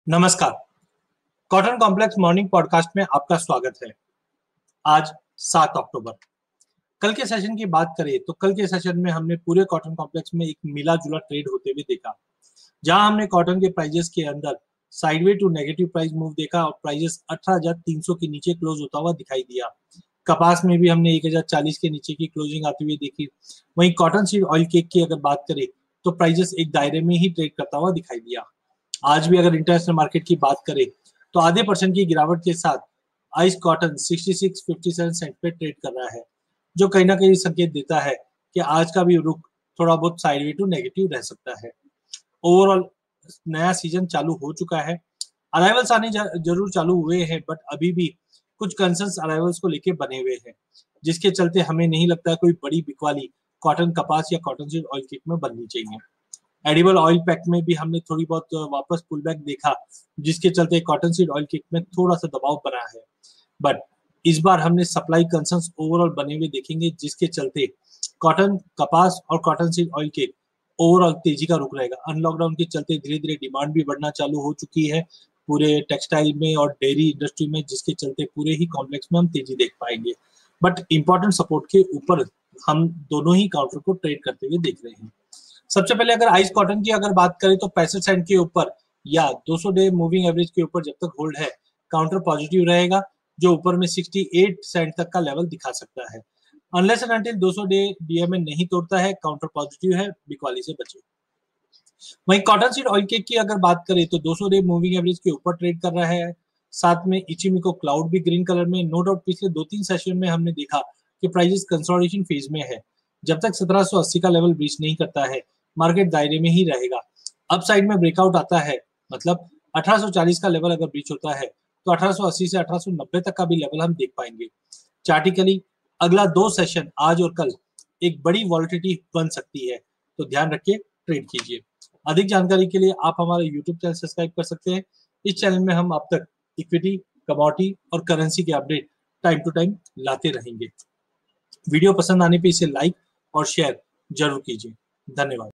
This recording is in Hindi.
नमस्कार। कॉटन कॉम्प्लेक्स मॉर्निंग पॉडकास्ट में आपका स्वागत है। आज 7 अक्टूबर। कल के सेशन की बात करें तो कल के सेशन में हमने पूरे कॉटन कॉम्प्लेक्स में एक मिला जुला ट्रेड होते हुए देखा, जहां हमने कॉटन के प्राइजेस के अंदर sideway to negative price move देखा और प्राइजेस 18,300 के नीचे क्लोज होता हुआ दिखाई दिया। कपास में भी हमने 1,040 के नीचे की क्लोजिंग आती हुई देखी। वहीं कॉटन सीड ऑयल केक की अगर बात करें तो प्राइजेस एक दायरे में ही ट्रेड करता हुआ दिखाई दिया। आज भी अगर इंटरनेशनल मार्केट की बात करें तो आधे % की गिरावट के साथ आइस कॉटन 66.57 सेंट पे ट्रेड कर रहा है, जो कहीं ना कहीं संकेत देता है कि आज का भी रुख थोड़ा बहुत साइडवे टू नेगेटिव रह सकता है। ओवरऑल नया सीजन चालू हो चुका है। अराइवल्स आने जरूर चालू हुए हैं, बट अभी भी कुछ कंसर्न्स अराइवल्स को लेके बने हुए हैं, जिसके चलते हमें नहीं लगता है कोई बड़ी बिकवाली कॉटन कपास या कॉटन सीड ऑयल किट में बननी चाहिए। एडिबल ऑयल पैक में भी हमने थोड़ी बहुत वापस पुल बैक देखा, जिसके चलते कॉटन सीड ऑयल किट में थोड़ा सा दबाव बना है। बट इस बार हमने सप्लाई कंसर्न्स ओवरऑल बने हुए देखेंगे, जिसके चलते कॉटन कपास और कॉटन सीड ऑयल किट ओवरऑल तेजी का रुख रहेगा। अनलॉकडाउन के चलते धीरे धीरे डिमांड भी बढ़ना चालू हो चुकी है पूरे टेक्सटाइल में और डेयरी इंडस्ट्री में, जिसके चलते पूरे ही कॉम्प्लेक्स में हम तेजी देख पाएंगे। बट इंपॉर्टेंट सपोर्ट के ऊपर हम दोनों ही काउंटर को ट्रेड करते हुए देख रहे हैं। सबसे पहले अगर आइस कॉटन की अगर बात करें तो 65 सेंट के ऊपर या 200 डे मूविंग एवरेज के ऊपर जब तक होल्ड है, काउंटर पॉजिटिव रहेगा, जो ऊपर में 68 सेंट तक का लेवल दिखा सकता है। Unless and until 200 day DMA नहीं तोड़ता है, काउंटर पॉजिटिव है, बिकवाली से बचे। वहीं कॉटन सीड ऑयल केक की अगर बात करें तो 200 डे मूविंग एवरेज के ऊपर ट्रेड कर रहा है। साथ में इचिमिको क्लाउड भी ग्रीन कलर में। नो डाउट पिछले 2-3 सेशन में हमने देखा कि प्राइसेस कंसोलिडेशन फेज में है। जब तक 1780 का लेवल ब्रीच नहीं करता है, मार्केट दायरे में ही रहेगा। अप साइड में ब्रेकआउट आता है, मतलब 1840 का लेवल अगर ब्रीच होता है तो 1880 से 1890 तक का भी लेवल हम देख पाएंगे। चार्टिकली अगला 2 सेशन आज और कल एक बड़ी वॉलिटिलिटी बन सकती है, तो ध्यान रख के ट्रेड कीजिए। अधिक जानकारी के लिए आप हमारा यूट्यूब चैनल सब्सक्राइब कर सकते हैं। इस चैनल में हम अब तक इक्विटी, कमोडिटी और करेंसी के अपडेट टाइम टू टाइम लाते रहेंगे। वीडियो पसंद आने पे इसे लाइक और शेयर जरूर कीजिए। धन्यवाद।